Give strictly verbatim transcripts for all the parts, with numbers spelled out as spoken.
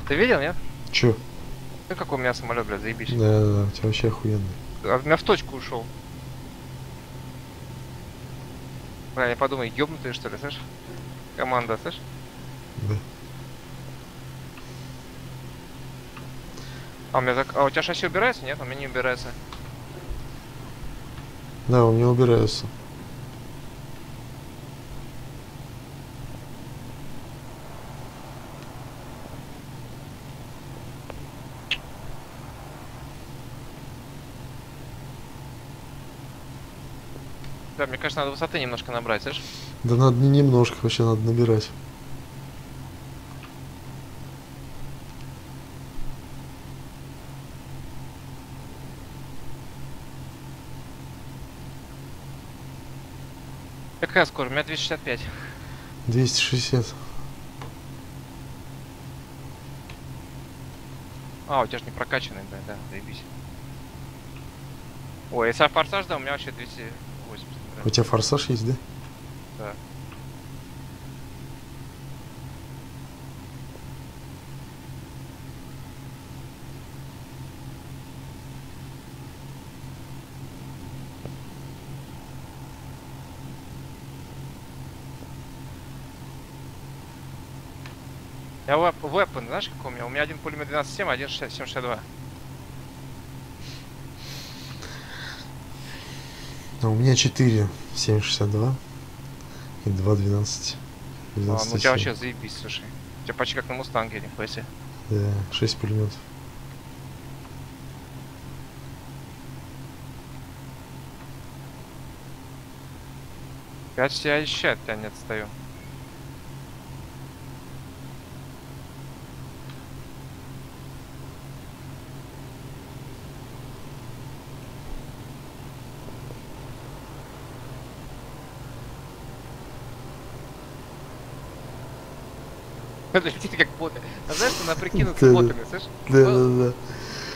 Ты видел, нет? Чё? Ну какой у меня самолет, блядь, заебись. Да, да, да, у тебя вообще охуенный. А у меня в точку ушел. Бля, я подумаю, ёбнутые что ли, слышь? Команда, слышь? Да. А у меня так. А у тебя шасси убирается? Нет, у меня не убирается. Да, у меня убираются. Да, мне кажется, надо высоты немножко набрать, слышь? Да надо не немножко, вообще надо набирать. Какая скорость? У меня двести шестьдесят пять. двести шестьдесят. А, у тебя же не прокачанный, да, да, заебись. Ой, если форсаж, да, у меня вообще двести восемьдесят. У тебя форсаж есть, да? Да. Я веб, weapon, знаешь, какой у меня? У меня один пулемет двенадцать семь, один семь шестьдесят два. А у меня четыре семь шестьдесят два и два двенадцать. А, ну у тебя семь. вообще заебись, слушай. У тебя почти как на Мустанге, нихуя себе. Да, шесть пулеметов. Я от тебя еще от тебя не отстаю. Это летит как боты. А знаешь, что надо прикинуться Да, ботами, слышишь? Да, да, да.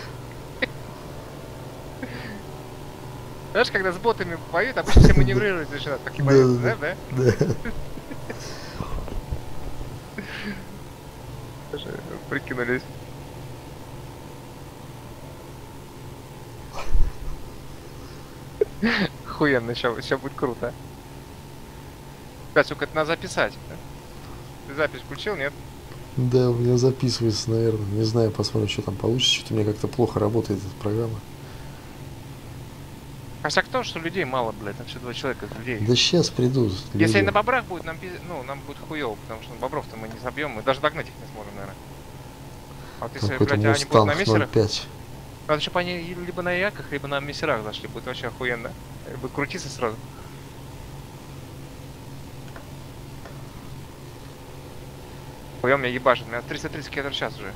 Знаешь, когда с ботами поют, обычно все маневрируют начинают, такие Да, моменты, да, да, да? да. Даже прикинулись. Охуенно, сейчас будет круто. Да, сука, это надо записать. Да? Ты запись включил, нет? Да, у меня записывается, наверное. Не знаю, посмотрим, что там получится. Что-то у меня как-то плохо работает эта программа. А так то, что людей мало, блядь, там все два человека из людей. Да сейчас придут люди. Если на бобрах будет, нам, ну, нам будет хуёво, потому что на бобров-то мы не забьем, мы даже догнать их не сможем, наверное. А вот если, Какой-то блядь, они будут на Мустанг мессерах, ноль пять. надо, чтобы они либо на яках, либо на мессерах зашли, будет вообще охуенно. Будет крутиться сразу. Ой, он меня ебашит, у меня триста тридцать километров в час уже.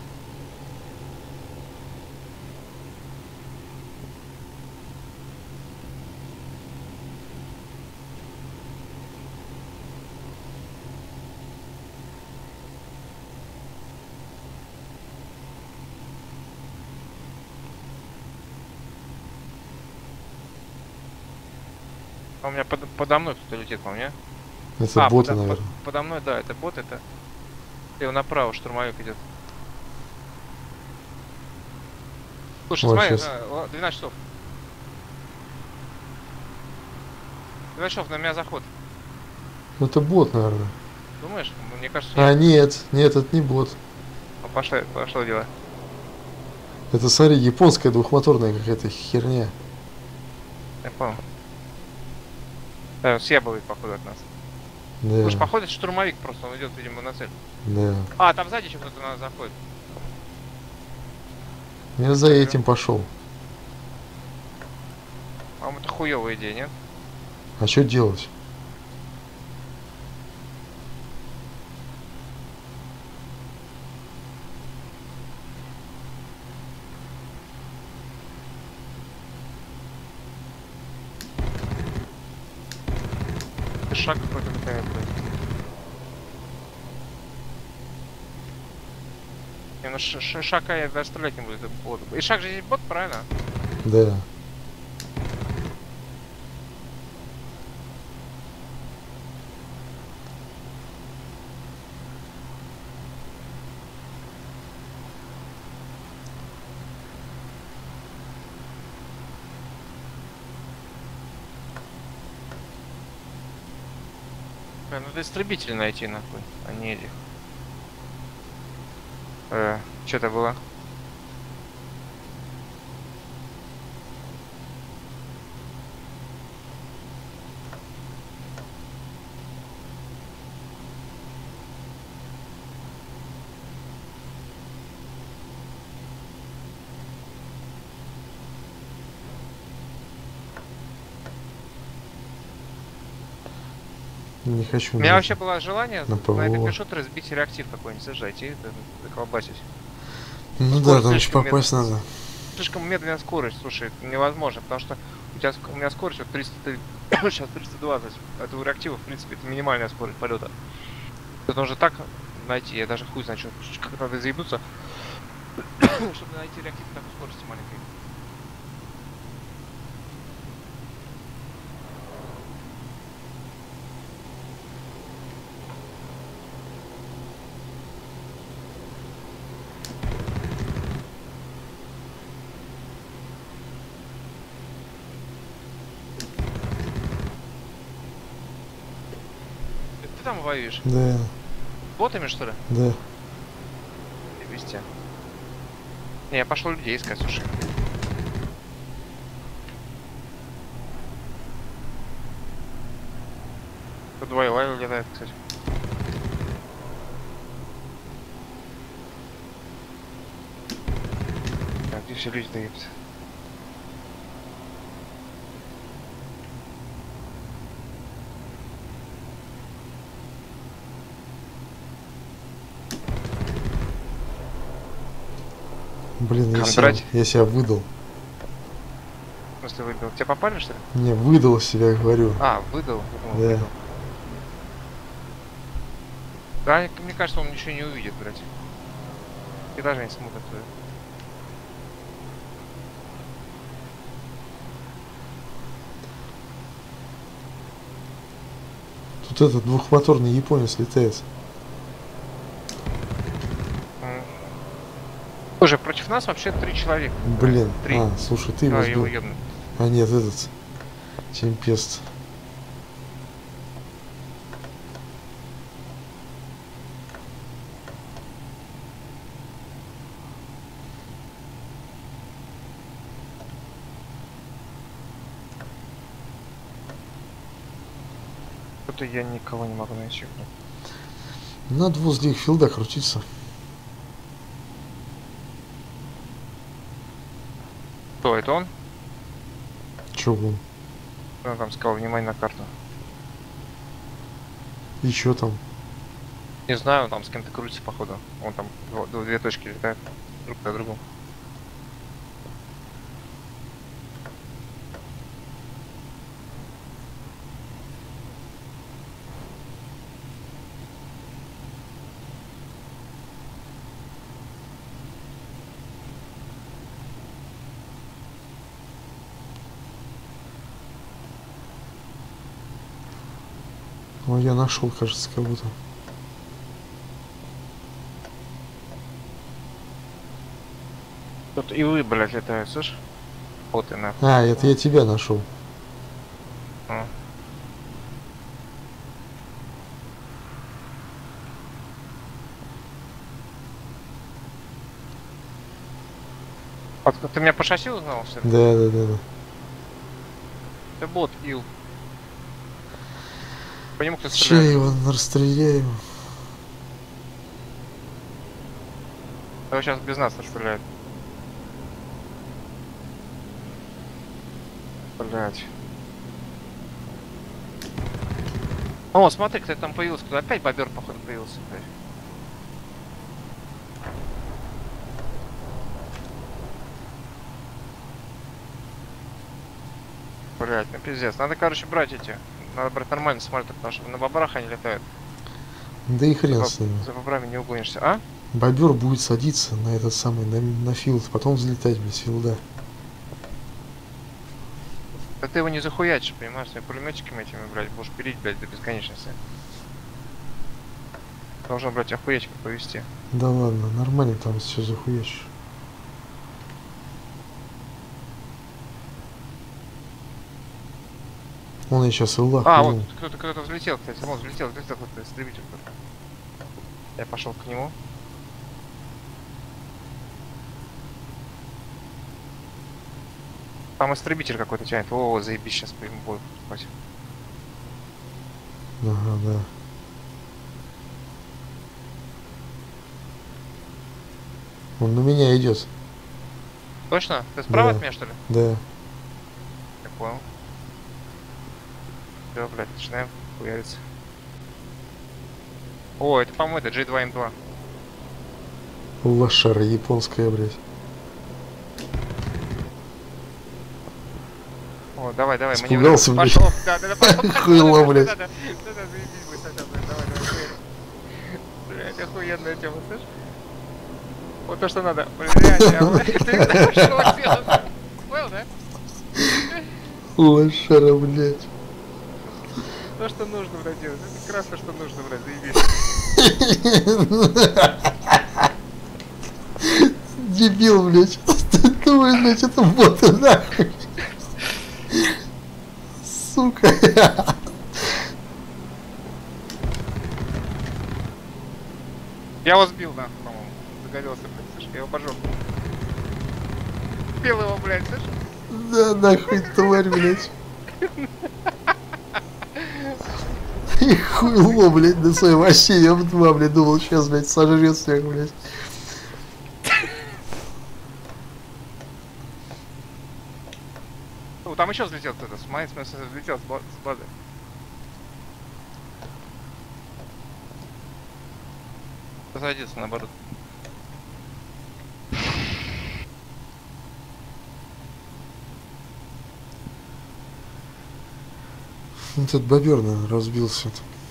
А у меня под, подо мной кто-то летит, по мне. Это а, боты, подо, наверное. под, подо мной, да, это бот, это. И он направо, штурмовик идет. Слушай, Вот смотри, сейчас. на, двенадцать часов. двенадцать часов на меня заход. Ну это бот, наверное. Думаешь? Мне кажется, А, нет. нет, нет, это не бот. Ну, пошло, пошло дело. Это, смотри, японская двухмоторная какая-то херня. Я понял. Да, он съебывает, походу, от нас. Да, Слушай, походу, это штурмовик просто, он идет, видимо, на цель. да. А, там сзади еще кто-то на нас заходит. Я за этим пошел. По-моему, это хуевая идея, нет? А что делать? Шаг какой-то такая, блядь. Не, ну ш ш шака я даже стрелять не буду, это бот. И шаг же здесь бот, правильно? Да. Бля, надо истребителей найти, нахуй, а не этих. Э, что это было? Не хочу. У меня на вообще это. было желание На на ПВО. этот мешут разбить реактив какой-нибудь, зажать и заколбасить. Ну да, Скорость там еще слишком попасть медленная. надо. Слишком медленная скорость, слушай, невозможно, потому что у тебя ск- у меня скорость вот триста, сейчас триста двадцать. Это у реактива, в принципе, это минимальная скорость полета. Это нужно так найти, я даже хуй знаю, что, как надо заебнуться, чтобы найти реактив на такой скорости маленькой. Ты там воюешь? Да, Ботами, что ли? да. Вести. Не, я пошел людей искать, слушай. Тут двое лайв летает, кстати. Так, где все люди доебаются? Блин, я Как себя, брать? я себя выдал. В смысле выбил? Тебя попали, что ли? Не, выдал себя, говорю. А, выдал, выдал, Да. выдал. Да, мне кажется, он ничего не увидит, блядь. И даже не смотрит. э. Тут этот двухмоторный японец летает. М. Слушай, против нас вообще три человека. Блин. Три. А, слушай, ты его А, его сбил. ебнут. А нет, этот. Темпест. Что-то я никого не могу найти. блин. Надо возле их филда крутиться. Кто, это он? Че вон? Он там сказал, внимание на карту. И чё там? Не знаю, он там с кем-то крутится, походу. Он там дво- дво- две точки летает друг на другу. Ой, я нашел, кажется, кого-то. Тут и вы, блядь, летают, слышь? Вот и нахуй. А, это я тебя нашел. А. А ты меня по шасси узнал, что ли? Да, да, да, да. Это бот, Ил. По нему кто Сейчас стреляет? его расстреляю. Он сейчас без нас стреляет. Блять. О, смотри, кто там появился. Кто опять бобер, походу, появился. Блядь. Блять, ну пиздец. Надо, короче, брать эти. Надо брать нормальный самолет, потому что на бобрах они летают. Да и За, хрен боб- с ними. за бобрами не угонишься. А? Бобер будет садиться на этот самый, на, на филд, потом взлетать без филда. Да ты его не захуячишь, понимаешь? С пулеметчиками этими, блядь, будешь пилить, блядь, до бесконечности. Должен, блядь, охуеть как повести. Да ладно, нормально там все захуячишь. Он я сейчас улах. А, вот кто-то кто-то взлетел, кстати. Вот взлетел, взлетел какой-то истребитель кто-то. Я пошел к нему. Там истребитель какой-то тянет. О, заебись, сейчас по ему бой поступать. Ага, да. Он на меня идет. Точно? Ты справа Да. от меня, что ли? Да. Я понял. Все, блядь, начинаем хуяриться. О, это, по-моему, это джей два эм два. Лошара японская, блядь. О, давай, давай, Испугался, блядь. пошел. Да, да, да, пошел. Хуйло, блядь. Да, да, да, да, заебись, мы сейчас, давай, давай, хуярим. Блядь, охуенная тема, слышишь? Вот то, что надо. Блядь, я, блядь, ты что делал? Понял, да? Лошара, блядь. То, что нужно, блядь, делать. Это как раз то, что нужно, блядь, заебись. Дебил, блядь. Ты думаешь, блядь, это боты, нахуй. Сука. Я его сбил, нахуй, по-моему. Загорелся, блядь, слышишь? Я его пожег. Сбил его, блядь, слышишь? Да, нахуй, тварь, блядь. И хуйло, блядь, на своей вообще, я бы два, блядь, думал, сейчас, блядь, сожрет всех, блядь. Ну, там еще взлетел кто-то, с моей смысле, взлетел с ба- с базы. Садится наоборот. Этот бобер, наверное, разбился.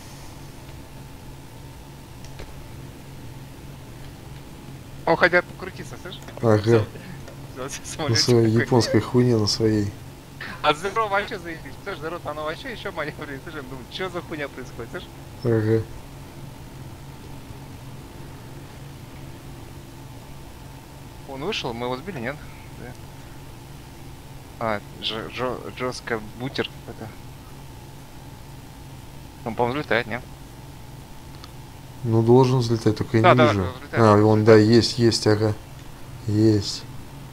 Он хотят покрутиться, слышишь? Ага, на Самолетик своей такой. японской хуйне, на своей. А Зеро вообще заебись. Слышь, Зеро, оно вообще еще маневрирует. Слышь, думаю, что за хуйня происходит, слышь? Ага. Он вышел, мы его сбили, нет? Да. А, жестко бутер это. Он, по-моему, взлетает, нет? Ну, должен взлетать, только я Да, не да, вижу. да, взлетает, А, взлетает. он, да, есть, есть, ага. Есть.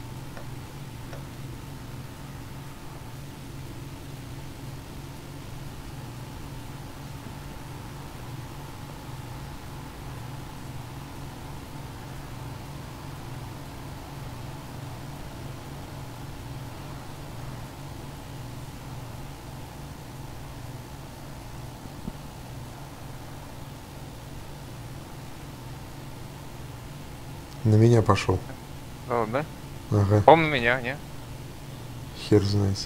На меня пошел. Да, да? Ага, По-моему, на меня, не? хер знает.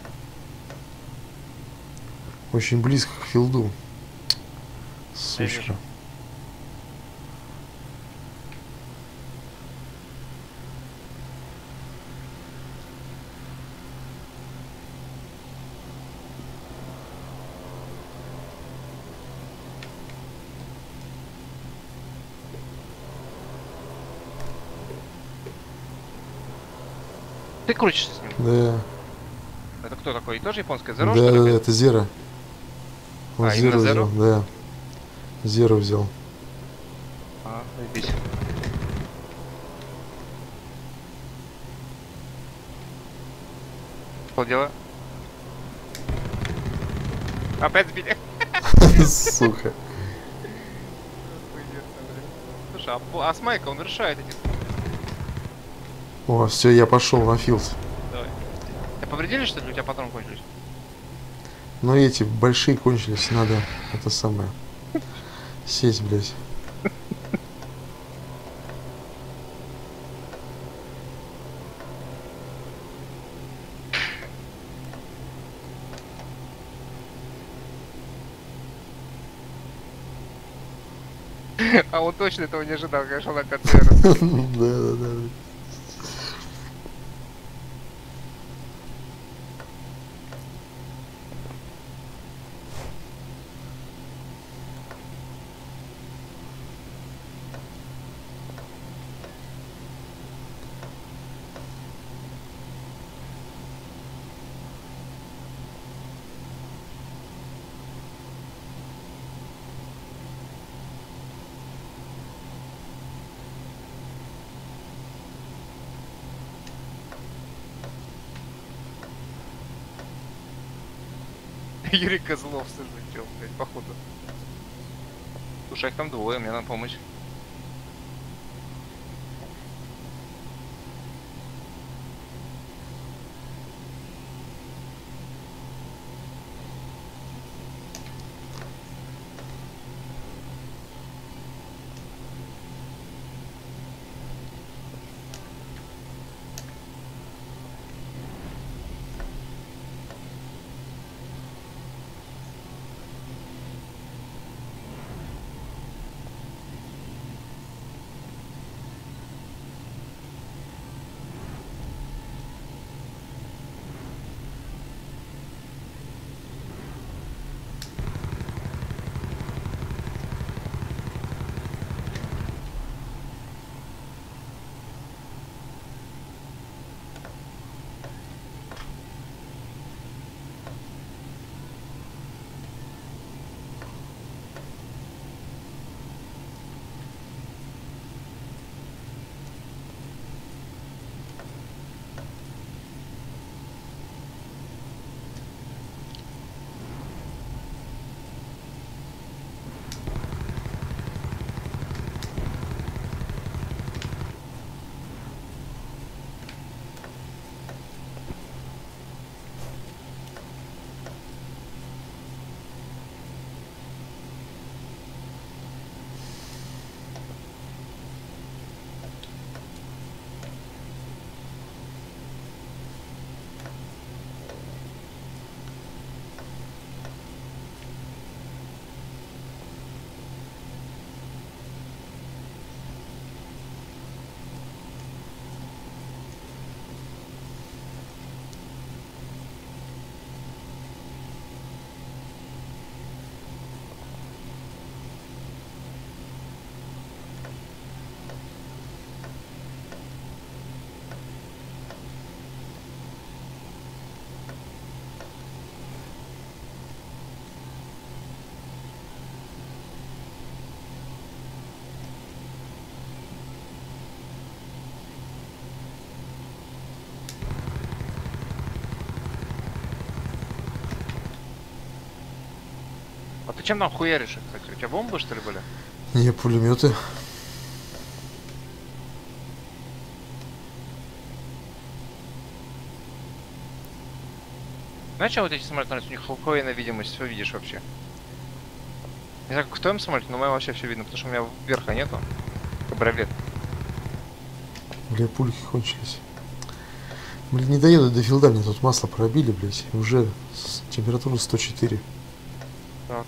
Очень близко к филду. Я Сучка. вижу. Ты крутишься с ним. Да. Это кто такой? И тоже японская? Да, Зеро, да, что ли? да, это Зера. Он А, именно Зеру взял, Zero? да. Зеру взял. А, заебись. Что дело? Опять сбили. Сука. Слушай, а, по- а с Майка он решает эти. О, все, я пошел на филд. Давай. Тебя повредили, что ли? У тебя патроны кончились? Но эти большие кончились, надо это самое. Сесть, блядь. А он точно этого не ожидал, конечно, он опять наверное. Да, да, да. Юрий Козлов залетел, блядь, походу. Слушай, их там двое, мне надо помочь. А ты чем там хуяришь, кстати? У тебя бомбы, что ли, были? Не, пулеметы. Знаешь, что вот эти самолеты, у них охуенная видимость, все видишь вообще. Не знаю, как в твоем самолете, но у меня вообще все видно, потому что у меня верха нету. Бравлет. Бля, пульки кончились. Блин, не доеду до филда, мне тут масло пробили, блядь. И уже с- температура сто четыре. Так.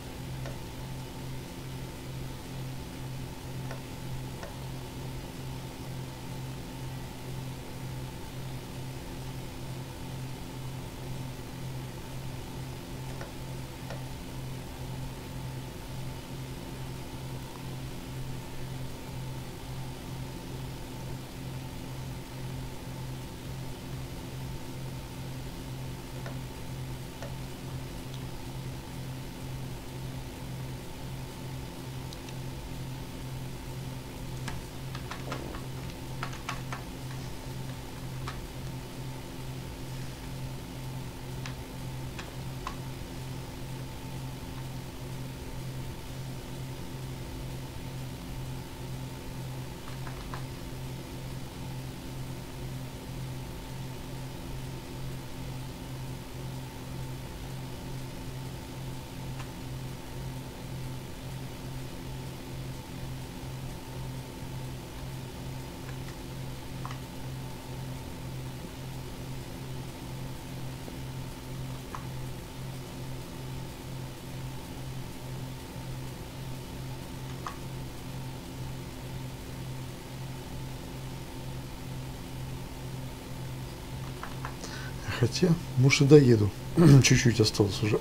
Хотя, может, и доеду. Чуть-чуть осталось уже.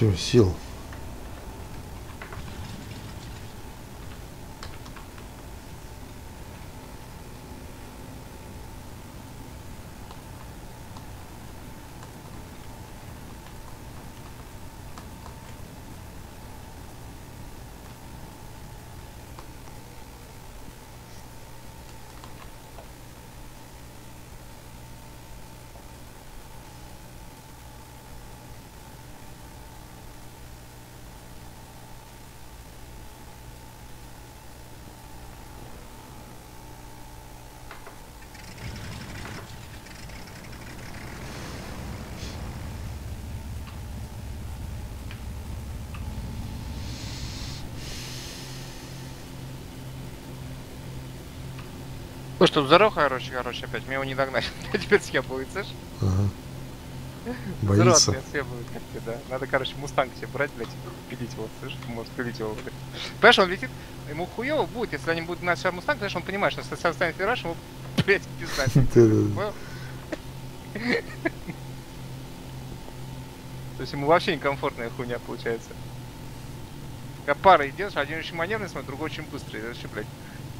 Все, сел. Ну что, здоров, короче, короче, опять. Меня его не догнать. Теперь съебывает, слышь? Ага. Здоров, Боится. меня съебывает, как тебе, да. Надо, короче, мустанг себе брать, блядь, пилить его, слышь? Может, пилить его, блядь. Понимаешь, он летит, ему хуёво будет, если они будут на себя мустанг, знаешь, он понимает, что если останет вираж, ему, блядь, пиздать. Да-да-да. То есть ему вообще некомфортная хуйня получается. Как пара идет, один очень маневренный, смотри, другой очень быстрый. Это вообще, блядь.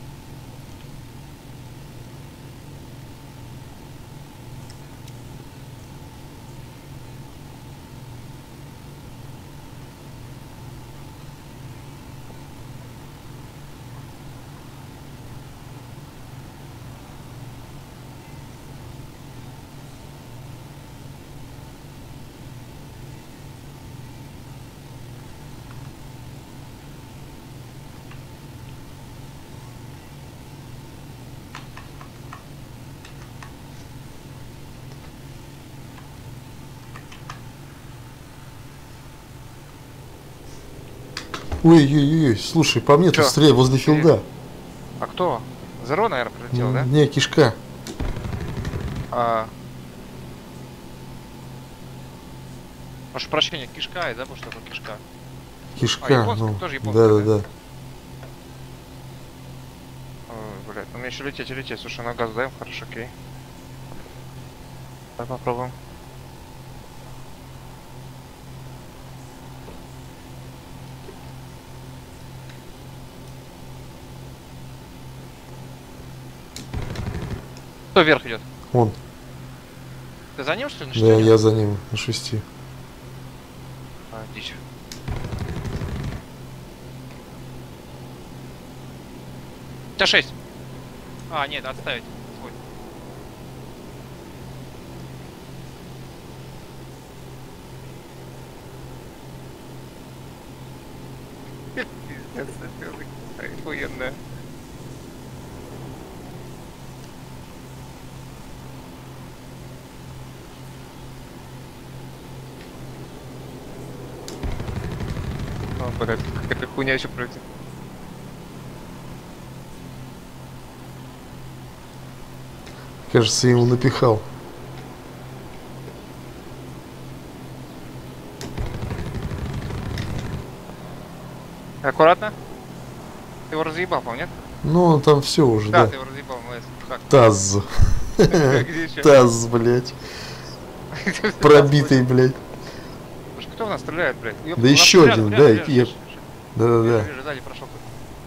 Ой-ой-ой, слушай, по мне Чё? тут стреляй возле филда. А кто? Зеро, наверное, прилетел, да? Не, кишка. А... Прошу прощения, кишка, я забыл, что такое кишка. Кишка, А, японская, ну, тоже японская, да, да? да, да. Ой, блядь, ну мне еще лететь и лететь. Слушай, на газ даем, хорошо, окей. Давай попробуем. Кто вверх идет? Вон, Ты за ним, что ли, на да, шестерне? я за ним на шести. А, дичь. У тебя шесть. А, нет, отставить. Свой. Пиздец, это охуенно. О, блядь, какая-то хуйня еще пройти. Кажется, я ему напихал. Аккуратно. Ты его разъебал, по-моему, нет? Ну, там все уже, Да, да. ты его разъебал, молодец. Так. Таз. Где еще? Таз, блядь. Пробитый, блядь. Слушай, кто в нас стреляет, блядь? Ёпта, Да у нас еще рядом, один, рядом, да, рядом, я- вижу, вижу. Да-да-да. Вижу, вижу, сзади прошел кто-то.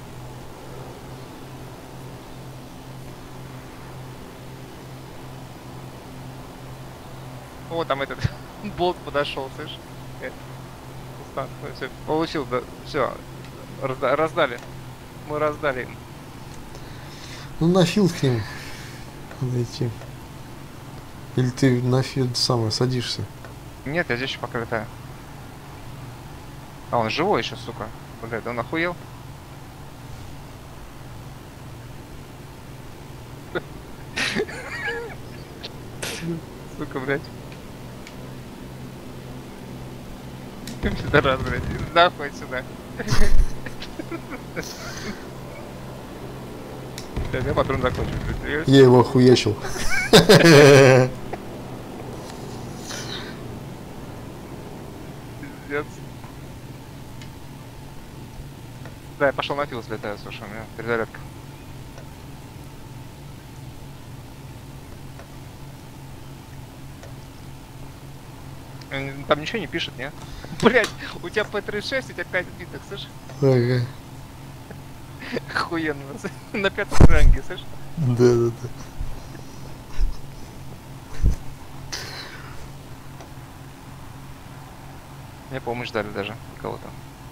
О, там этот болт подошел, слышишь? Э, Мустанг, ну, всё, получил, да, все, раздали. Мы раздали им. Ну, на филд к ним надо идти. Или ты на филд самое садишься. Нет, я здесь еще пока летаю. А, он живой еще, сука. Блядь, он охуел? Сука, блядь. Пидорас, блядь. Нахуй сюда. Так, я патрон закончу. блядь. Я его охуячил. Пиздец. Да, я пошел на фил слетаю, слушай, у меня перезарядка. М, Там ничего не пишет, нет? Блять, у тебя пэ тридцать шесть, у тебя пять биток, слышь? Ага. Охуенно. На пятом ранге, слышь? Да, да, да. Мне помощь дали даже кого-то.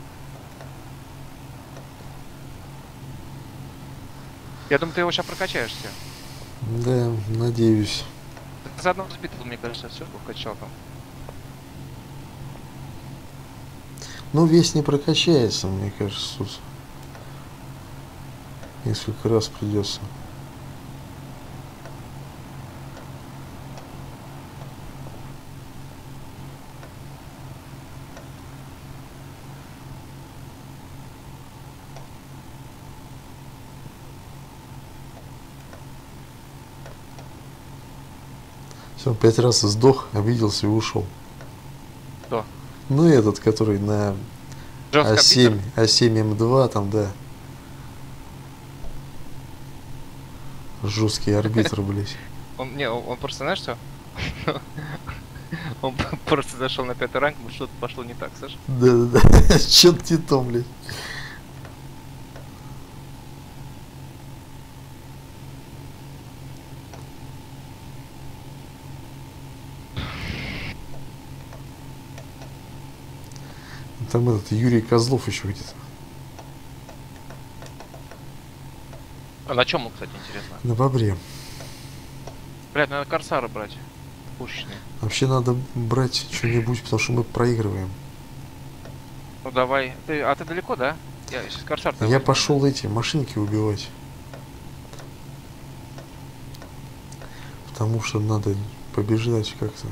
Я думаю, ты его сейчас прокачаешься. Да, надеюсь. Ты заодно сбитый, мне кажется, все прокачал там. Ну, весь не прокачается, мне кажется, тут. Несколько раз придется. Все, пять раз сдох, обиделся и ушел. Кто? Ну, этот, который на Жестко а семь, а семь эм два, там, да. Жесткий арбитр, блядь. Он, не, он, он просто, знаешь что? Он просто зашел на пятый ранг, что-то пошло не так, слышишь? Да-да-да, чё-то не то, блядь. Там этот Юрий Козлов еще где-то. А на чем он, кстати, интересно? На бобре. Блядь, надо корсары брать. Пушечные. Вообще надо брать что-нибудь, потому что мы проигрываем. Ну давай. Ты, а ты далеко, да? Я сейчас корсар. Я пошел эти машинки убивать. Потому что надо побеждать как-то.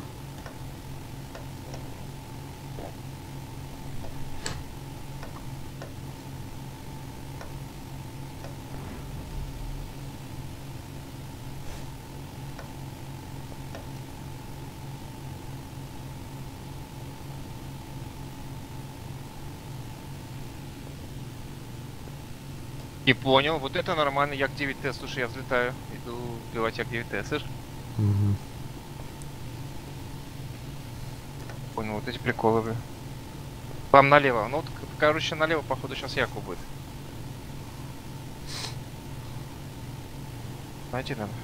Не понял, вот это нормально, Як девять Т, слушай, я взлетаю, иду убивать Як девять Т, слышишь? Угу. Понял, вот эти приколы, бля. Там налево, ну вот, короче, налево, походу, сейчас Яку будет. Найти надо.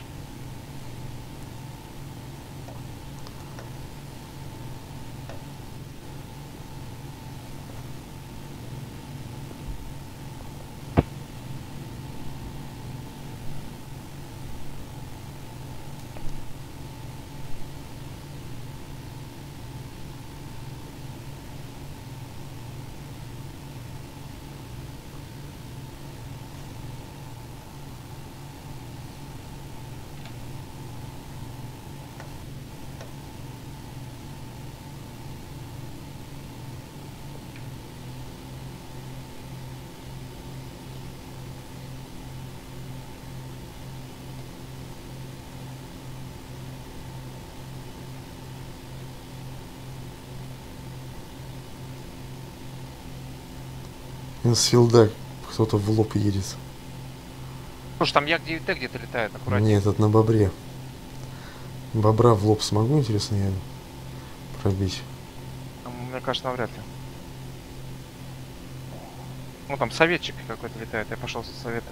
С филда кто-то в лоб едет. Слушай, там Як девять Т где-то летает, аккуратнее. Нет, это на бобре. Бобра в лоб смогу, интересно, я пробить? Там, мне кажется, навряд ли. Ну там советчик какой-то летает, я пошел со советов.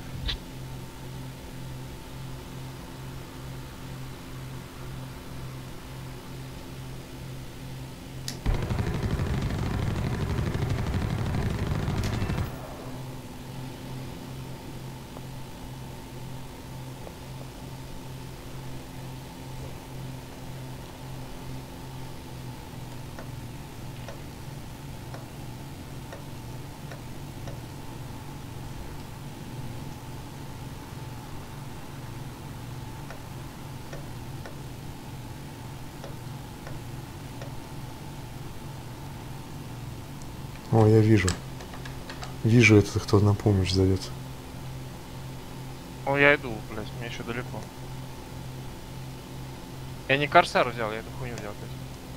О, я вижу. Вижу, это кто на помощь зовет. Ну я иду, блядь, мне еще далеко. Я не корсар взял, я эту хуйню взял, блядь.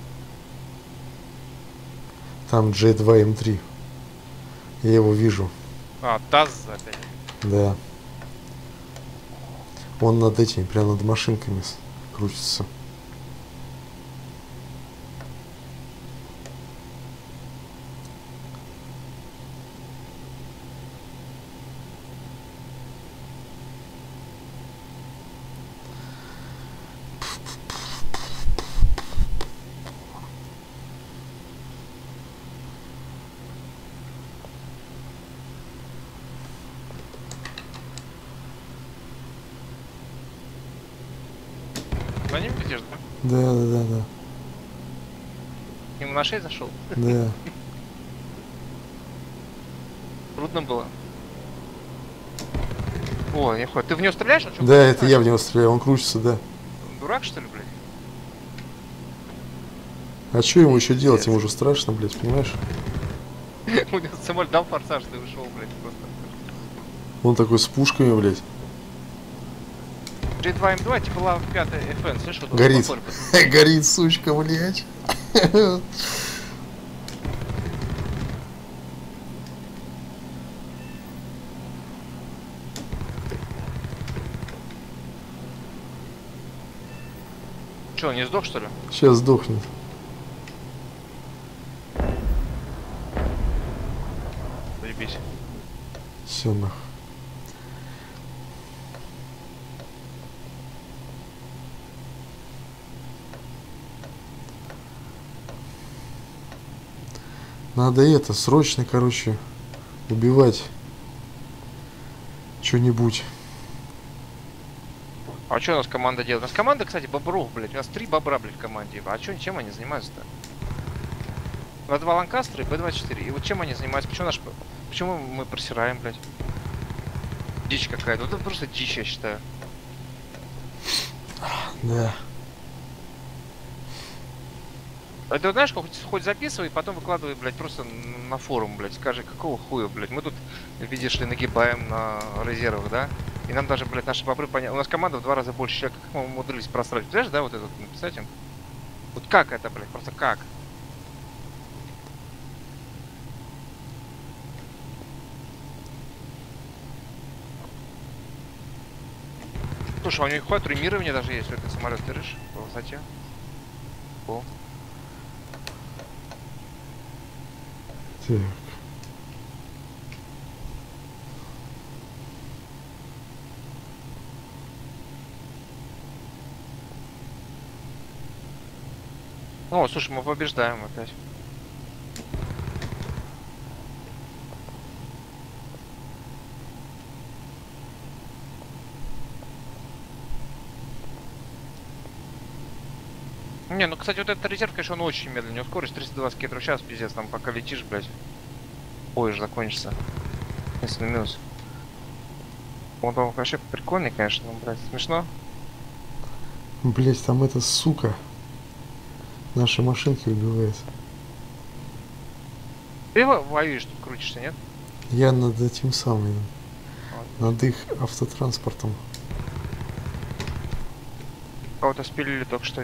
Там джей два эм три. Я его вижу. А, ТАЗ опять. Да. Он над этими, прямо над машинками с- крутится. за ним летишь, да? Да, да, да, да. Ему на шею зашел? Да. Трудно было. О, не ходит. Ты в него стреляешь? Он что, Да, это начал? я в него стреляю, он крутится, да. Дурак, что ли, блядь? А что ему еще делать? Пиздец. Ему уже страшно, блядь, понимаешь? У него самолет дал форсаж, ты ушел, блядь, просто. Он такой с пушками, блядь. джи два эм два, типа лав пять эф эн, слышишь? Вот Горит. мотор под- Горит, сучка, блядь. Че, он не сдох, что ли? Сейчас сдохнет. Заебись. Все нахуй. Надо это, срочно, короче, убивать что-нибудь. А что у нас команда делает? У нас команда, кстати, бобров, блядь. У нас три бобра, блядь, в команде. А чё, чем они занимаются-то? У нас два Ланкастера и бэ двадцать четыре. И вот чем они занимаются? Почему наш... Почему мы просираем, блядь? Дичь какая-то. Вот это просто дичь, я считаю. Да. А ты знаешь, хоть, хоть записывай, и потом выкладывай, блядь, просто на форум, блядь. Скажи, какого хуя, блядь. Мы тут, видишь ли, нагибаем на резервах, да? И нам даже, блядь, наши бобры понятны. У нас команда в два раза больше человек. Как мы умудрились просрать? Знаешь, да, вот это вот написать им? Вот как это, блядь? Просто как? Слушай, а у них ход ремирования даже есть, этот самолет, ты рышь, по высоте. О. Так. О, слушай, мы побеждаем опять. Не, ну, кстати, вот этот резерв, конечно, он очень медленный. У него скорость триста двадцать километров в час, пиздец, там пока летишь, блядь. Ой, же закончится. Если минус. Он там вообще прикольный, конечно, но, блядь, смешно. Блять, там эта сука наши машинки убивает. Ты во- воюешь, тут крутишься, нет? Я над этим самым, Вот. над их автотранспортом. Кого-то спилили только что.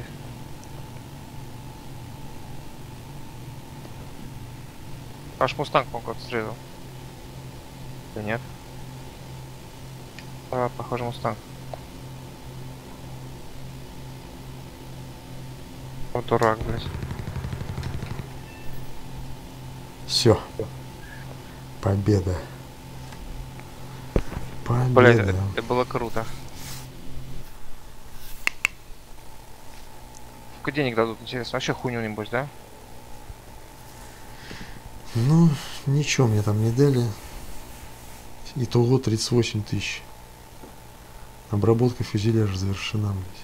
Аж Мустанг, по-моему, кого-то срезал. Да нет. А, похоже, Мустанг. Вот дурак, блядь. Все. Победа. Победа. Блядь, это, это было круто. Сколько денег дадут, интересно? Вообще хуйню нибудь, да? Ну, ничего мне там не дали. Итого тридцать восемь тысяч. Обработка фюзеляжа завершена, блядь.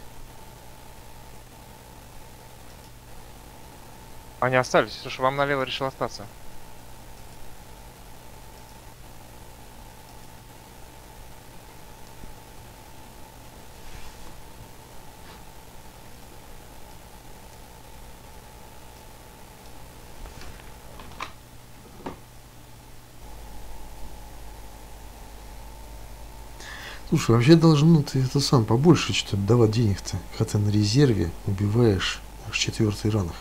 Они остались. Слушай, вам налево решил остаться. Слушай, вообще должно ты это сам побольше что-то давать денег-то, когда ты на резерве убиваешь аж четвертый ранах.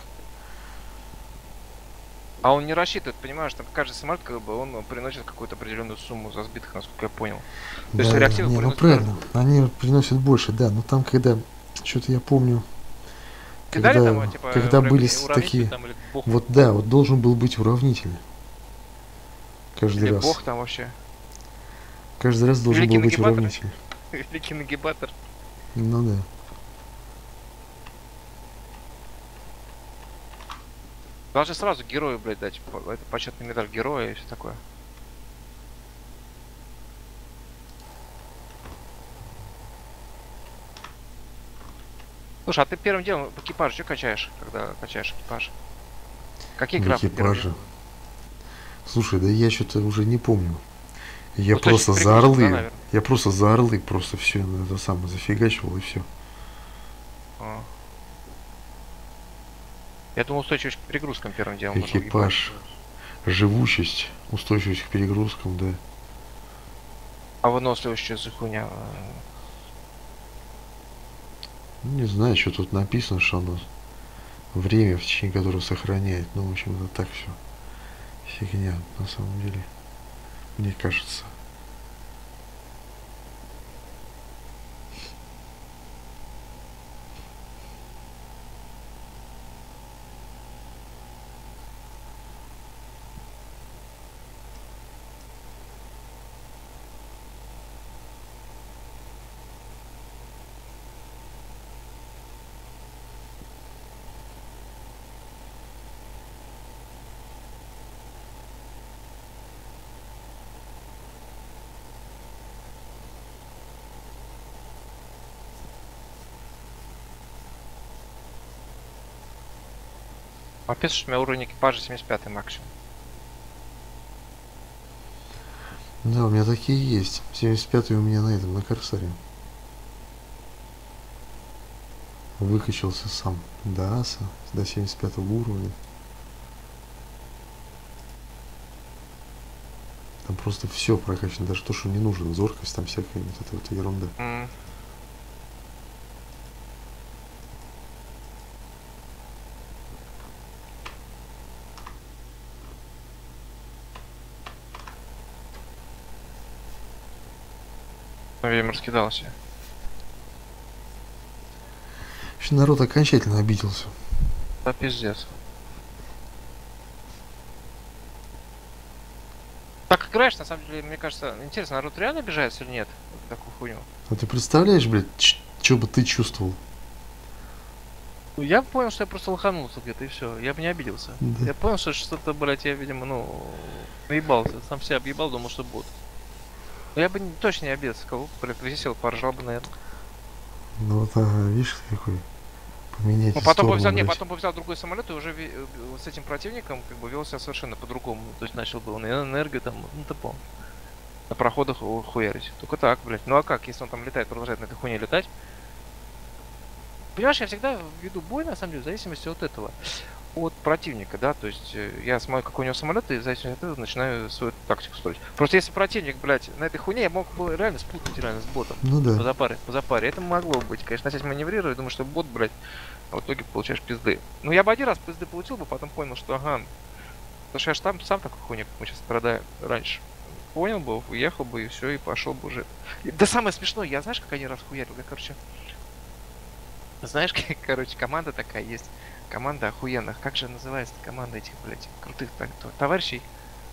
А он не рассчитывает, понимаешь, там каждый самолет, как бы, он приносит какую-то определенную сумму за сбитых, насколько я понял. То Да, есть реактивы не, ну приносят правильно, они приносят больше, да, но там когда, что-то я помню, Кидали когда, там, типа, когда уравни- были уравнитель такие, там, или бог, вот да, вот должен был быть уравнитель. Каждый или раз. бог там вообще. Каждый раз должен Великий был быть нагибатор. уравнитель. Великий нагибатор. Ну да. Должны сразу герою, блядь, дать. по- Это почетный медаль героя и все такое. Слушай, а ты первым делом в экипаж что качаешь, когда качаешь экипаж? Какие В крафты первым экипаже. делом? Слушай, да я что-то уже не помню. Я Устойчивость просто к за перегрузкам, да, орлы, наверное? я просто за орлы просто все это самое зафигачивал и все. А. Я думал, устойчивость к перегрузкам первым делом нужно ебать. Экипаж, живучесть, устойчивость к перегрузкам, да. А выносливость что за хуйня? Ну, не знаю, что тут написано, что оно время, в течение которого сохраняет. Ну, в общем, это так все фигня, на самом деле. Мне кажется. А пишешь, что у меня уровень экипажа семьдесят пять максимум. Да, у меня такие есть. семьдесят пятый у меня на этом, на Корсаре. Выкачался сам до аса, до семьдесят пятого уровня. Там просто все прокачано, даже то, что не нужно. Зоркость, там всякая вот эта вот ерунда. Mm. Видимо, раскидался. Еще народ окончательно обиделся. Да пиздец. Так играешь, на самом деле, мне кажется, интересно, народ реально обижается или нет? Вот такую хуйню. А ты представляешь, блядь, что бы ты чувствовал? Ну, я понял, что я просто лоханулся где-то, и все. Я бы не обиделся. Да. Я понял, что что-то, блядь, я, видимо, ну, наебался. Сам себя объебал, думал, что бот. Но я бы не, точно не обиделся. Кого, блядь, висел, поржал бы, наверное. Ну вот, ага, видишь, какой поменять Ну, потом бы сторону, взял, не, блядь. потом бы взял другой самолет и уже ви- с этим противником как бы вел себя совершенно по-другому. То есть начал бы он и энергию там, ну ты помнишь, на проходах ху- хуярить. Только так, блядь. Ну а как, если он там летает, продолжает на этой хуйне летать? Понимаешь, я всегда веду бой, на самом деле, в зависимости от этого. От противника, да, то есть э, я смотрю, какой у него самолет, и в зависимости от этого начинаю свою тактику строить. Просто если противник, блядь, на этой хуйне, я мог бы реально спутать реально с ботом. Ну По да. запаре, по запаре. Это могло быть. Конечно, начать маневрировать, думаю, что бот, блядь, а в итоге получаешь пизды. Ну, я бы один раз пизды получил бы, потом понял, что ага, потому что я же там сам такой хуйня, как мы сейчас страдаем раньше. Понял бы, уехал бы и все, и пошел бы уже. И- Да самое смешное, я знаешь, как они раз хуярил, я, короче, знаешь, короче, команда такая есть. Команда охуенных. Как же называется команда этих, блядь, крутых так, то- товарищей?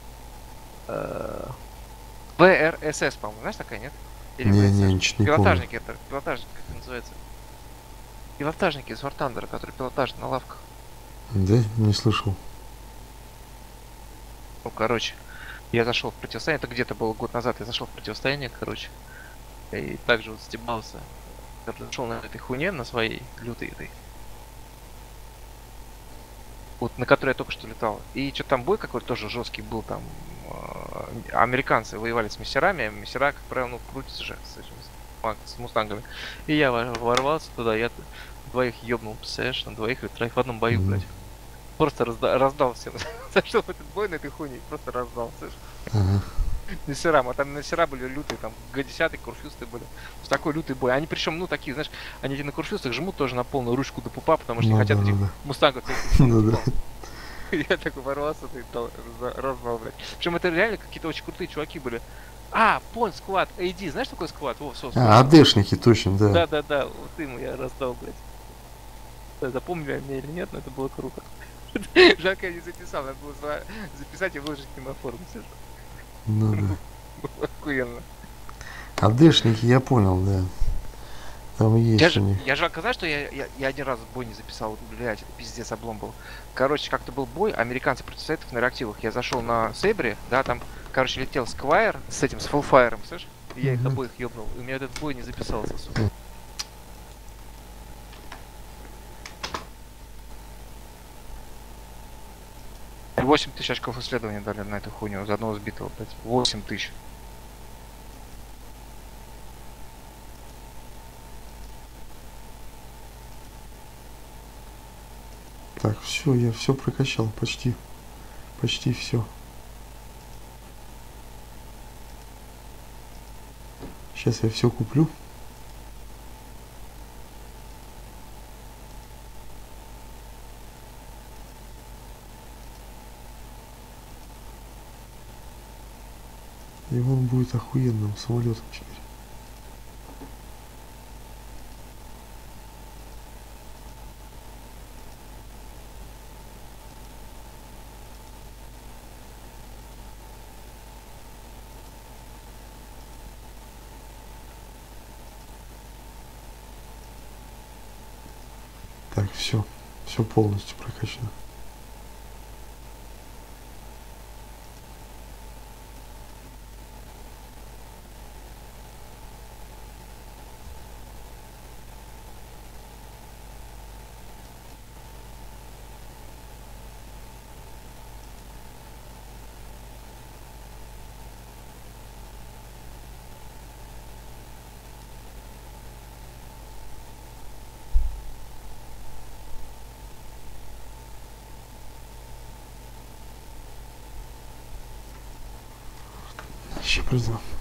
Э, вэ эр эс эс, по-моему, знаешь, такая, нет? Или Не, вэ эс эс? не, ничего не помню. Пилотажники это, пилотажники, как это называется? Пилотажники из War Thunder, которые пилотажат на лавках. Да, не слышал. Ну, короче, я зашел в противостояние, это где-то было год назад, я зашел в противостояние, короче, и также вот стебался, зашел на этой хуйне, на своей лютой этой, вот на которой я только что летал. И что там бой какой-то тоже жесткий был, там э, американцы воевали с мессерами, а мессера, как правило, ну, крутятся же с этими, с мак- с мустангами. И я во- ворвался туда, я т- двоих ёбнул, представляешь, на двоих или троих в одном бою, Мгм. блядь. Просто разда- раздал всем. Зашел в этот бой на этой хуйне и просто раздал, слышишь? Ага. Мессерам, а там мессера были лютые, там гэ десять, курфюсты были. С такой лютый бой. Они причем, ну, такие, знаешь, они эти на курфюстах жмут тоже на полную ручку до пупа, потому что не Ну хотят да, этих ну да. мустангов. Ну да. Я такой ворвался, ты дал- раза- раздал, блядь. Причем это реально какие-то очень крутые чуваки были. А, понял, сквад, эй ди, знаешь такой сквад? Во, все, А, АДшники, точно, да. да, да, да, вот ему я раздал, блядь. Да, запомнили меня или нет, но это было круто. Жалко, я не записал, надо было за- записать и выложить на форум. Все же Ну да. было охуенно. АДшники, я понял, да. Там Я, есть же, у них. я жалко, знаешь, что я, я, я один раз бой не записал, вот, блядь, это пиздец облом был. Короче, как-то был бой, американцы против советов на реактивах. Я зашел на Сейбре, да, там, короче, летел Сквайр с этим, с фулфайром, слышишь? И я их Мгм. обоих ёбнул, и у меня этот бой не записался, сука. восемь тысяч очков исследования дали на эту хуйню за одного сбитого, блядь. восемь тысяч. Так, все, я все прокачал, почти. Почти все. Сейчас я все куплю. И он будет охуенным самолетом теперь. Так, все. Все полностью прокачано. Еще признал.